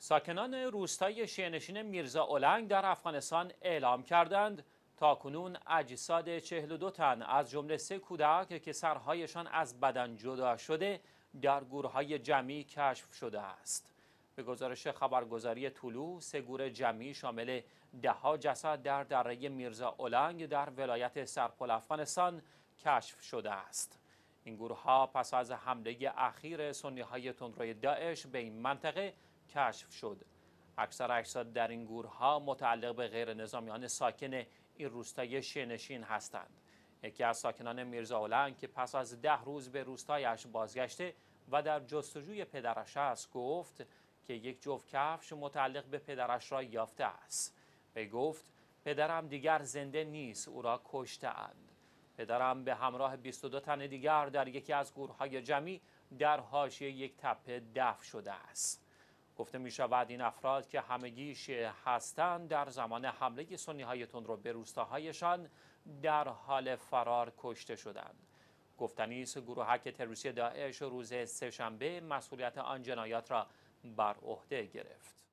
ساکنان روستای شیعه‌نشین میرزا اولنگ در افغانستان اعلام کردند تاکنون اجساد 42 تن از جمله 3 کودک که سرهایشان از بدن جدا شده در گورهای جمعی کشف شده است. به گزارش خبرگزاری طلوع، 3 گور جمعی شامل 10 جسد در دره میرزا اولنگ در ولایت سرپل افغانستان کشف شده است. این گورها پس از حمله اخیر سنی‌های تندروی داعش به این منطقه کشف شد. اکثر اجساد در این گورها متعلق به غیر نظامیان ساکن این روستای شیعه‌نشین هستند. یکی از ساکنان میرزا اولنگ که پس از 10 روز به روستایش بازگشته و در جستجوی پدرش است گفت که یک جفت کفش متعلق به پدرش را یافته است. وی گفت پدرم دیگر زنده نیست، او را کشته‌اند. پدرم به همراه 22 تن دیگر در یکی از گورهای جمعی در حاشیه یک تپه دفن شده است. گفته می شود این افراد که همگی شیعه هستند در زمان حمله سنی‌های تندرو به روستاهایشان در حال فرار کشته شدند. گفتنی است گروهک تروریستی داعش روز سه‌شنبه مسئولیت آن جنایات را بر عهده گرفت.